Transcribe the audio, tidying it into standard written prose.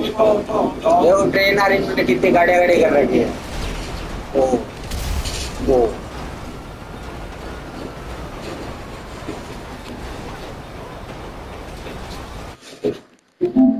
देखो ट्रेन आ रही, इन्होंने कितनी गाड़ियां गाड़ी कर रखी है। ओ वो